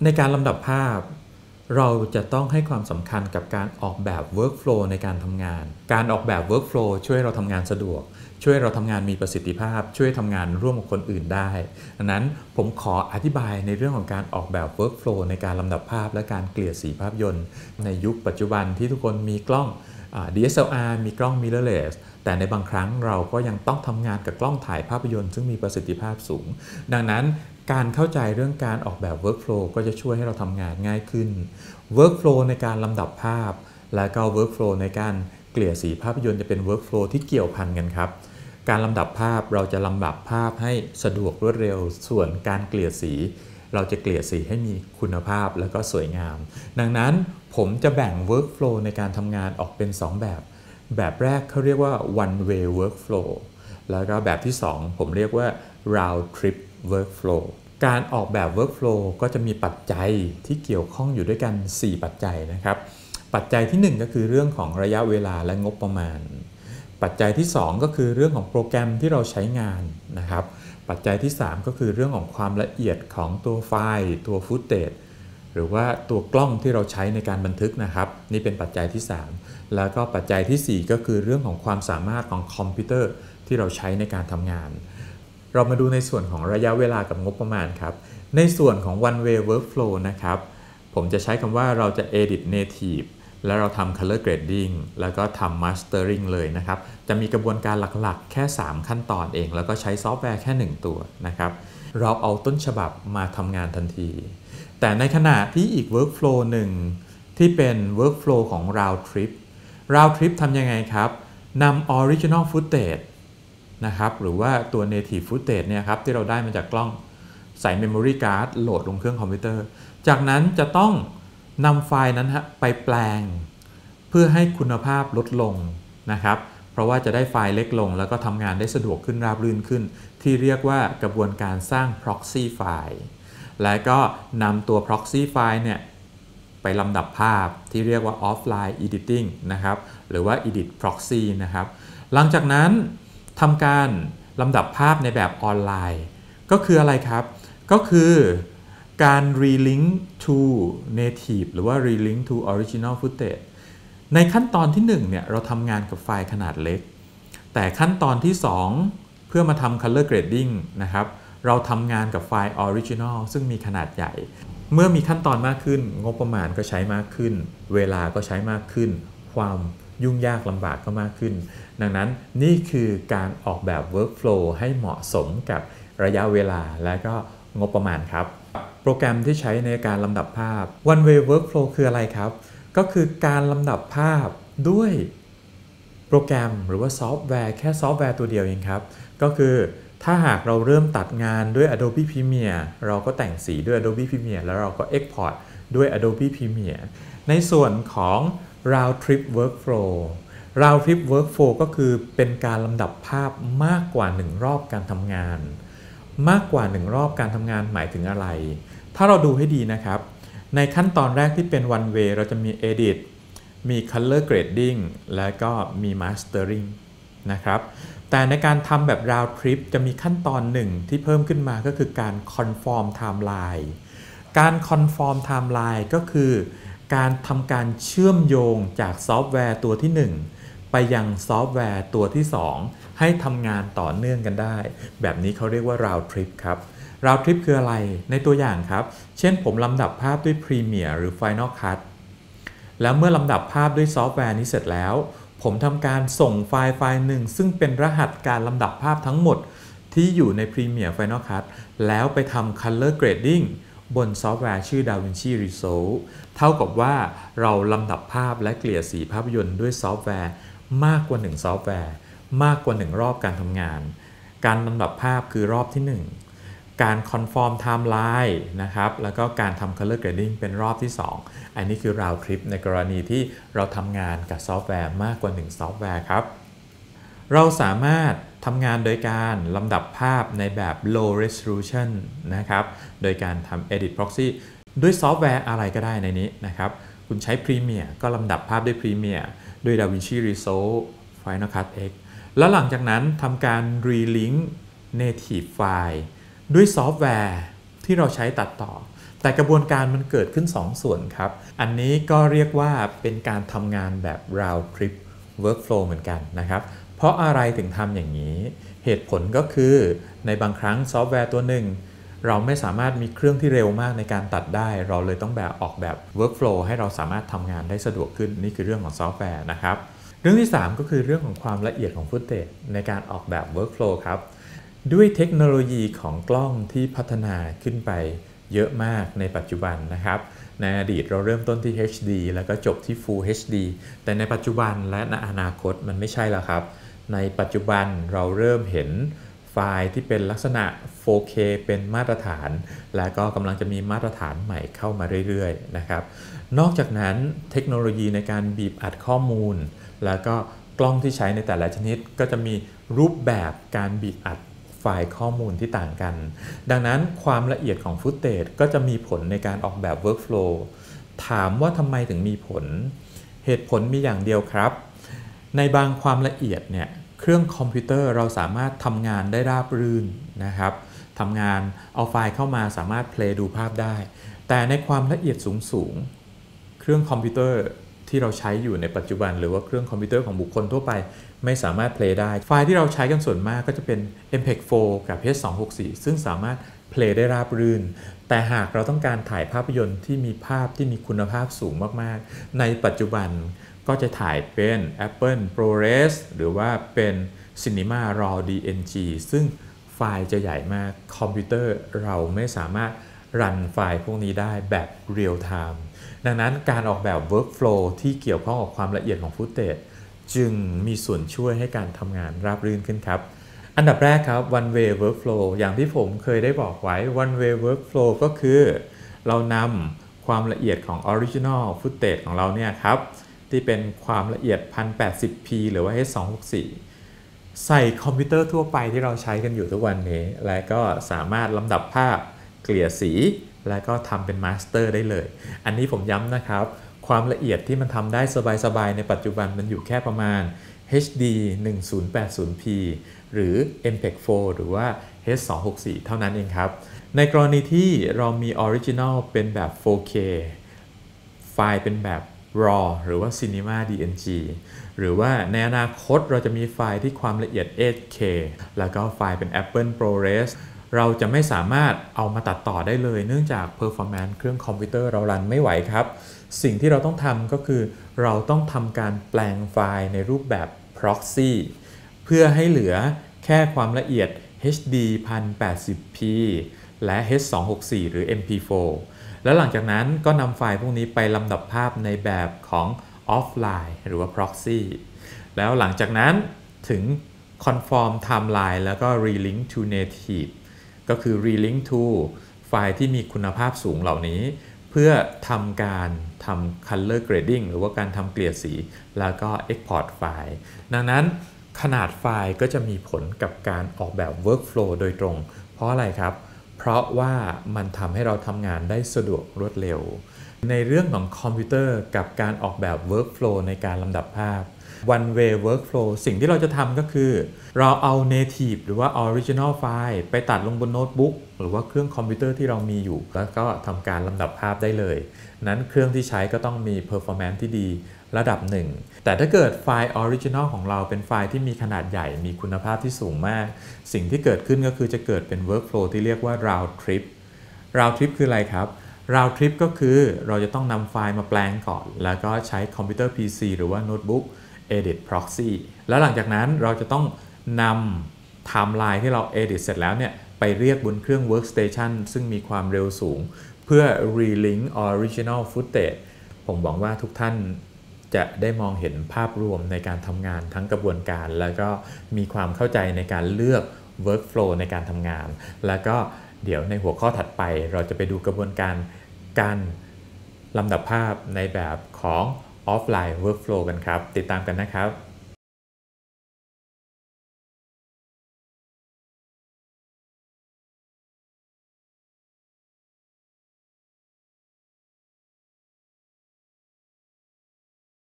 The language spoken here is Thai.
ในการลำดับภาพเราจะต้องให้ความสำคัญกับการออกแบบ workflow ในการทำงานการออกแบบ workflow ช่วยเราทำงานสะดวกช่วยเราทำงานมีประสิทธิภาพช่วยทำงานร่วมกับคนอื่นได้ดังนั้นผมขออธิบายในเรื่องของการออกแบบ workflow ในการลำดับภาพและการเกลี่ยสีภาพยนตร์ในยุคปัจจุบันที่ทุกคนมีกล้องDSLR มีกล้อง mirrorless แต่ในบางครั้งเราก็ยังต้องทำงานกับกล้องถ่ายภาพยนตร์ซึ่งมีประสิทธิภาพสูงดังนั้นการเข้าใจเรื่องการออกแบบ workflow ก็จะช่วยให้เราทำงานง่ายขึ้น workflow ในการลำดับภาพและก็ workflow ในการเกลี่ยสีภาพยนตร์จะเป็น workflow ที่เกี่ยวพันกันครับการลำดับภาพเราจะลำดับภาพให้สะดวกรวดเร็วส่วนการเกลี่ยสีเราจะเกลี่ยสีให้มีคุณภาพและก็สวยงามดังนั้นผมจะแบ่ง workflow ในการทำงานออกเป็น2แบบแรกเขาเรียกว่า one way workflow แล้วก็แบบที่2ผมเรียกว่า round trip workflow การออกแบบ workflow ก็จะมีปัจจัยที่เกี่ยวข้องอยู่ด้วยกัน4ปัจจัยนะครับปัจจัยที่1ก็คือเรื่องของระยะเวลาและงบประมาณปัจจัยที่2ก็คือเรื่องของโปรแกรมที่เราใช้งานนะครับปัจจัยที่3ก็คือเรื่องของความละเอียดของตัวไฟล์ตัวฟุตเทจหรือว่าตัวกล้องที่เราใช้ในการบันทึกนะครับนี่เป็นปัจจัยที่3แล้วก็ปัจจัยที่4ก็คือเรื่องของความสามารถของคอมพิวเตอร์ที่เราใช้ในการทำงานเรามาดูในส่วนของระยะเวลากับงบประมาณครับในส่วนของ one way workflow นะครับผมจะใช้คำว่าเราจะ edit native แล้วเราทำ color grading แล้วก็ทำ mastering เลยนะครับจะมีกระบวนการหลักๆแค่3ขั้นตอนเองแล้วก็ใช้ซอฟต์แวร์แค่1ตัวนะครับเราเอาต้นฉบับมาทำงานทันทีแต่ในขณะที่อีก workflow หนึ่งที่เป็น workflow ของ round trip ทำยังไงครับนำ original footage นะครับหรือว่าตัว native footage เนี่ยครับที่เราได้มาจากกล้องใส่ memory card โหลดลงเครื่องคอมพิวเตอร์จากนั้นจะต้องนำไฟล์นั้นไปแปลงเพื่อให้คุณภาพลดลงนะครับเพราะว่าจะได้ไฟล์เล็กลงแล้วก็ทำงานได้สะดวกขึ้นราบรื่นขึ้นที่เรียกว่ากระบวนการสร้าง proxy ไฟล์และก็นำตัว proxy ไฟล์เนี่ยไปลำดับภาพที่เรียกว่า offline editing นะครับหรือว่า edit proxy นะครับหลังจากนั้นทำการลำดับภาพในแบบออนไลน์ก็คืออะไรครับก็คือการ relink to native หรือว่า relink to original footage ในขั้นตอนที่1เนี่ยเราทำงานกับไฟล์ขนาดเล็กแต่ขั้นตอนที่2เพื่อมาทำ color grading นะครับเราทำงานกับไฟล์ original ซึ่งมีขนาดใหญ่เมื่อมีขั้นตอนมากขึ้นงบประมาณก็ใช้มากขึ้นเวลาก็ใช้มากขึ้นความยุ่งยากลำบากก็มากขึ้นดังนั้นนี่คือการออกแบบ workflow ให้เหมาะสมกับระยะเวลาและก็งบประมาณครับโปรแกรมที่ใช้ในการลำดับภาพ one way workflow คืออะไรครับก็คือการลำดับภาพด้วยโปรแกรมหรือว่าซอฟต์แวร์แค่ซอฟต์แวร์ตัวเดียวเองครับก็คือถ้าหากเราเริ่มตัดงานด้วย Adobe Premiere เราก็แต่งสีด้วย Adobe Premiere แล้วเราก็ Export ด้วย Adobe Premiere ในส่วนของ Round Trip Workflow ก็คือเป็นการลำดับภาพมากกว่า1รอบการทำงานมากกว่า1รอบการทำงานหมายถึงอะไรถ้าเราดูให้ดีนะครับในขั้นตอนแรกที่เป็น one way เราจะมี edit มี color grading และก็มี mastering นะครับแต่ในการทำแบบ round trip จะมีขั้นตอนหนึ่งที่เพิ่มขึ้นมาก็คือการ conform timeline การ conform timeline ก็คือการทำการเชื่อมโยงจากซอฟต์แวร์ตัวที่1ไปยังซอฟต์แวร์ตัวที่2ให้ทำงานต่อเนื่องกันได้แบบนี้เขาเรียกว่า round trip ครับ round trip คืออะไรในตัวอย่างครับเช่นผมลำดับภาพด้วย Premiere หรือ Final Cut แล้วเมื่อลำดับภาพด้วยซอฟต์แวร์นี้เสร็จแล้วผมทำการส่งไฟล์หนึ่งซึ่งเป็นรหัสการลำดับภาพทั้งหมดที่อยู่ใน Premiere Final Cut แล้วไปทำ Color Grading บนซอฟต์แวร์ชื่อ DaVinci Resolve เท่ากับว่าเราลำดับภาพและเกลี่ยสีภาพยนตร์ด้วยซอฟต์แวร์มากกว่า1ซอฟต์แวร์มากกว่า1รอบการทำงานการลำดับภาพคือรอบที่1การ Conform Timeline นะครับแล้วก็การทำ Color Grading เป็นรอบที่2อันนี้คือ Round Trip ในกรณีที่เราทำงานกับซอฟต์แวร์มากกว่า1ซอฟต์แวร์ครับเราสามารถทำงานโดยการลำดับภาพในแบบ Low Resolution นะครับโดยการทำ Edit Proxy ด้วยซอฟต์แวร์อะไรก็ได้ในนี้นะครับคุณใช้ Premiere ก็ลำดับภาพด้วย Premiere ด้วย DaVinci Resolve Final Cut X แล้วหลังจากนั้นทำการ Relink Native File ด้วยซอฟต์แวร์ที่เราใช้ตัดต่อแต่กระบวนการมันเกิดขึ้น2ส่วนครับอันนี้ก็เรียกว่าเป็นการทำงานแบบ round trip workflow เหมือนกันนะครับเพราะอะไรถึงทำอย่างนี้เหตุผลก็คือในบางครั้งซอฟต์แวร์ตัวหนึ่งเราไม่สามารถมีเครื่องที่เร็วมากในการตัดได้เราเลยต้องออกแบบ workflow ให้เราสามารถทำงานได้สะดวกขึ้นนี่คือเรื่องของซอฟต์แวร์นะครับเรื่องที่3ก็คือเรื่องของความละเอียดของฟุตเทจในการออกแบบ workflow ครับด้วยเทคโนโลยีของกล้องที่พัฒนาขึ้นไปเยอะมากในปัจจุบันนะครับในอดีตเราเริ่มต้นที่ HD แล้วก็จบที่ Full HD แต่ในปัจจุบันและในอนาคตมันไม่ใช่แล้วครับในปัจจุบันเราเริ่มเห็นไฟล์ที่เป็นลักษณะ 4K เป็นมาตรฐานและก็กำลังจะมีมาตรฐานใหม่เข้ามาเรื่อยๆนะครับนอกจากนั้นเทคโนโลยีในการบีบอัดข้อมูลแล้วก็กล้องที่ใช้ในแต่ละชนิดก็จะมีรูปแบบการบีบอัดไฟล์ข้อมูลที่ต่างกันดังนั้นความละเอียดของฟุตเทจก็จะมีผลในการออกแบบ workflow ถามว่าทำไมถึงมีผลเหตุผลมีอย่างเดียวครับในบางความละเอียดเนี่ยเครื่องคอมพิวเตอร์เราสามารถทำงานได้ราบรื่นนะครับทำงานเอาไฟล์เข้ามาสามารถเพลย์ดูภาพได้แต่ในความละเอียดสูงเครื่องคอมพิวเตอร์ที่เราใช้อยู่ในปัจจุบันหรือว่าเครื่องคอมพิวเตอร์ของบุคคลทั่วไปไม่สามารถเพลย์ได้ไฟล์ที่เราใช้กันส่วนมากก็จะเป็น MPEG-4 กับ H264 ซึ่งสามารถเพลย์ได้ราบรื่นแต่หากเราต้องการถ่ายภาพยนตร์ที่มีภาพที่มีคุณภาพสูงมากๆในปัจจุบันก็จะถ่ายเป็น Apple ProRes หรือว่าเป็น Cinema Raw DNG ซึ่งไฟล์จะใหญ่มากคอมพิวเตอร์เราไม่สามารถรันไฟล์พวกนี้ได้แบบ Real Time ดังนั้นการออกแบบ Workflow ที่เกี่ยวข้องกับความละเอียดของฟุตเทจจึงมีส่วนช่วยให้การทำงานราบรื่นขึ้นครับอันดับแรกครับ One Way Workflow อย่างที่ผมเคยได้บอกไว้ One Way Workflow ก็คือเรานำความละเอียดของ Original Footage ของเราเนี่ยครับที่เป็นความละเอียด 1080p หรือว่า H264 ใส่คอมพิวเตอร์ทั่วไปที่เราใช้กันอยู่ทุกวันนี้และก็สามารถลำดับภาพเกลี่ยสีและก็ทำเป็นมาสเตอร์ได้เลยอันนี้ผมย้ำนะครับความละเอียดที่มันทำได้สบายๆในปัจจุบันมันอยู่แค่ประมาณ HD 1080p หรือ MPEG-4 หรือว่า H264 เท่านั้นเองครับในกรณีที่เรามี Original เป็นแบบ 4K ไฟล์เป็นแบบ RAW หรือว่า Cinema DNG หรือว่าในอนาคตเราจะมีไฟล์ที่ความละเอียด 8K แล้วก็ไฟล์เป็น Apple ProRes เราจะไม่สามารถเอามาตัดต่อได้เลยเนื่องจาก performance เครื่องคอมพิวเตอร์เรารันไม่ไหวครับสิ่งที่เราต้องทำก็คือเราต้องทำการแปลงไฟล์ในรูปแบบ proxy เพื่อให้เหลือแค่ความละเอียด HD 1080p และ H264 หรือ MP4 แล้วหลังจากนั้นก็นำไฟล์พวกนี้ไปลำดับภาพในแบบของ offline หรือว่า proxy แล้วหลังจากนั้นถึง conform timeline แล้วก็ relink to native ก็คือ relink to ไฟล์ที่มีคุณภาพสูงเหล่านี้เพื่อทำการทำ color grading หรือว่าการทำเกลี่ยสีแล้วก็ export ไฟล์ดังนั้นขนาดไฟล์ก็จะมีผลกับการออกแบบ workflow โดยตรงเพราะอะไรครับเพราะว่ามันทำให้เราทำงานได้สะดวกรวดเร็วในเรื่องของคอมพิวเตอร์กับการออกแบบ workflow ในการลำดับภาพ one way workflow สิ่งที่เราจะทำก็คือเราเอา native หรือว่า original file ไปตัดลงบนโน้ตบุ๊กหรือว่าเครื่องคอมพิวเตอร์ที่เรามีอยู่แล้วก็ทำการลำดับภาพได้เลยนั้นเครื่องที่ใช้ก็ต้องมี performance ที่ดีระดับหนึ่งแต่ถ้าเกิดไฟล์ original ของเราเป็นไฟล์ที่มีขนาดใหญ่มีคุณภาพที่สูงมากสิ่งที่เกิดขึ้นก็คือจะเกิดเป็น workflow ที่เรียกว่า round trip round trip คืออะไรครับ round trip ก็คือเราจะต้องนำไฟล์มาแปลงก่อนแล้วก็ใช้คอมพิวเตอร์ PC หรือว่าโน้ตบุ๊ก edit proxy แล้วหลังจากนั้นเราจะต้องนำ timeline ที่เรา edit เสร็จแล้วเนี่ยไปเรียกบนเครื่อง workstation ซึ่งมีความเร็วสูงเพื่อ relink original footage ผมหวังว่าทุกท่านจะได้มองเห็นภาพรวมในการทำงานทั้งกระบวนการแล้วก็มีความเข้าใจในการเลือก workflow ในการทำงานแล้วก็เดี๋ยวในหัวข้อถัดไปเราจะไปดูกระบวนการลำดับภาพในแบบของ offline workflow กันครับติดตามกันนะครับ